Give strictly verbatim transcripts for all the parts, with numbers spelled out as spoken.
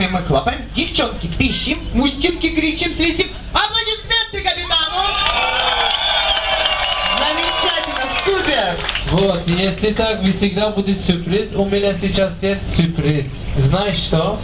мужчинами мы хлопаем, девчонки пищим, мужчинки кричим, свистим. Аплодисменты капитану! Замечательно, супер! Вот, если так, всегда будет сюрприз. У меня сейчас есть сюрприз. Знаешь что?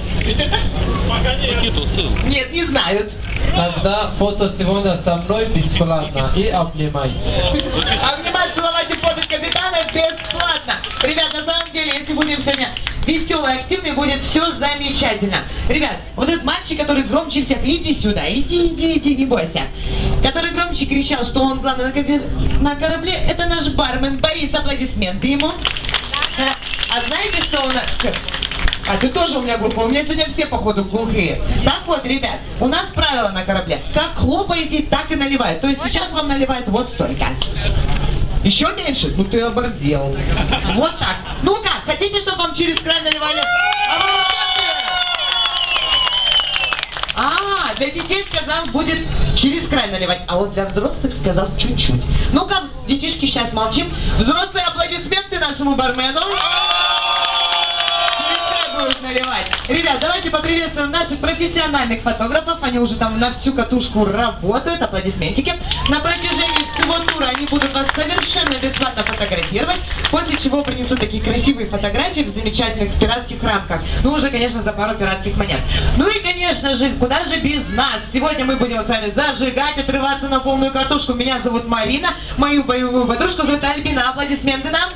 Нет, не знают. Тогда фото сегодня со мной бесплатно. И обнимай. Обнимать, целовать и фото капитана бесплатно. Ребят, на самом деле, если будем сегодня веселый, активный, будет все замечательно. Ребят, вот этот мальчик, который громче всех, иди сюда, иди, иди, иди, не бойся. Который громче кричал, что он главный на, капи... на корабле, это наш бармен Борис. Аплодисменты ему. А знаете, что у нас... А ты тоже у меня глупый, у меня сегодня все, походу, глухие. Так вот, ребят, у нас правило на корабле. Как хлопаете, так и наливают. То есть сейчас вам наливают вот столько. Еще меньше? Ну ты оборзел. Вот так. Ну как, хотите, чтобы вам через край наливали? А, для детей сказал, будет через край наливать. А вот для взрослых сказал чуть-чуть. Ну-ка, детишки, сейчас молчим. Взрослые аплодисменты нашему бармену. Наливать. Ребят, давайте поприветствуем наших профессиональных фотографов. Они уже там на всю катушку работают. Аплодисментики. На протяжении всего тура они будут вас совершенно бесплатно фотографировать. После чего принесут такие красивые фотографии в замечательных пиратских рамках. Ну, уже, конечно, за пару пиратских монет. Ну и, конечно же, куда же без нас? Сегодня мы будем с вами зажигать, отрываться на полную катушку. Меня зовут Марина. Мою боевую подружку зовут Альбина. Аплодисменты нам.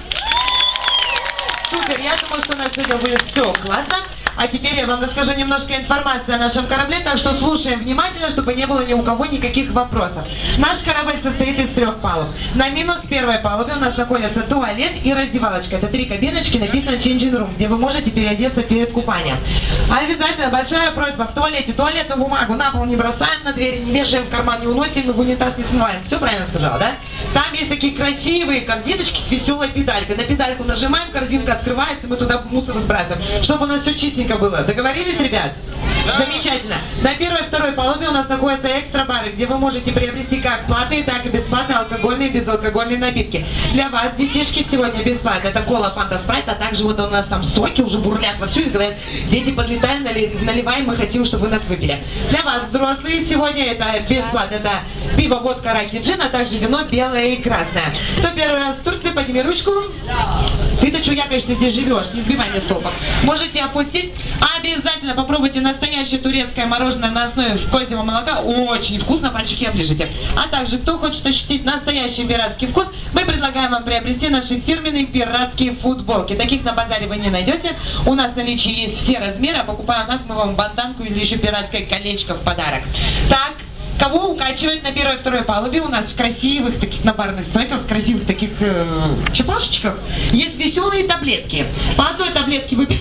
Супер, я думаю, что у нас сегодня будет все классно. А теперь я вам расскажу немножко информации о нашем корабле, так что слушаем внимательно, чтобы не было ни у кого никаких вопросов. Наш корабль состоит из трех палуб. На минус первой палубе у нас находится туалет и раздевалочка. Это три кабиночки, написано Changing Room, где вы можете переодеться перед купанием. А обязательно большая просьба: в туалете туалетную бумагу на пол не бросаем, на двери не вешаем, в карман не уносим, в унитаз не смываем. Все правильно сказала, да? Там есть такие красивые корзиночки с веселой педалькой. На педальку нажимаем, корзинка открывается, мы туда мусор сбрасываем, чтобы у нас все чистенько было. Договорились, ребят? Да. Замечательно. На первой и второй палубе у нас находятся экстра-бары, где вы можете приобрести как платные, так и бесплатные алкогольные и безалкогольные напитки. Для вас, детишки, сегодня бесплатно. Это кола, фанта, спрайт, а также вот у нас там соки уже бурлят вовсю и говорят: дети, подлетаем, наливаем, мы хотим, чтобы вы нас выпили. Для вас, взрослые, сегодня это бесплатно. Это пиво, водка, раки, джин, а также вино белое и красное. Кто первый раз в Турции, подними ручку. Ты-то что, я, конечно, здесь живешь, не сбивай мне столбом. Можете опустить. Обязательно попробуйте настоящее турецкое мороженое на основе козьего молока. Очень вкусно, пальчики оближите. А также, кто хочет ощутить настоящий пиратский вкус, мы предлагаем вам приобрести наши фирменные пиратские футболки. Таких на базаре вы не найдете. У нас в наличии есть все размеры, а покупая у нас, мы вам банданку или еще пиратское колечко в подарок. Так. Кого укачивать на первой и второй палубе? У нас в красивых таких на барных стойках, в красивых таких э, чепашечках есть веселые таблетки. По одной таблетке вы...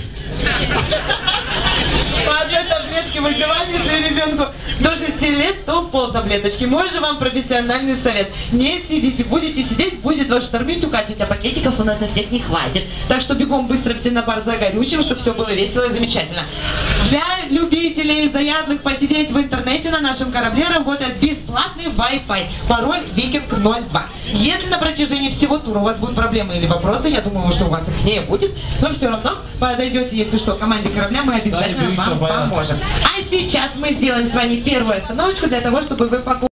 По одной таблетке выпиваем, если ребенку до шести лет, то пол таблеточки. Мой же вам профессиональный совет: не сидите, будете сидеть, будет вас штормить, укатить, а пакетиков у нас на всех не хватит. Так что бегом быстро все на бар за горючим, чтобы все было весело и замечательно. Для любителей заядлых посидеть в интернете на нашем корабле работает бесплатный Wi-Fi. Пароль Викинг ноль два. Если на протяжении всего тура у вас будут проблемы или вопросы, я думаю, что у вас их не будет, но все равно подойдете, если что, к команде корабля, мы обязательно вам поможем. А сейчас мы сделаем с вами первую остановочку для того, чтобы вы покупали.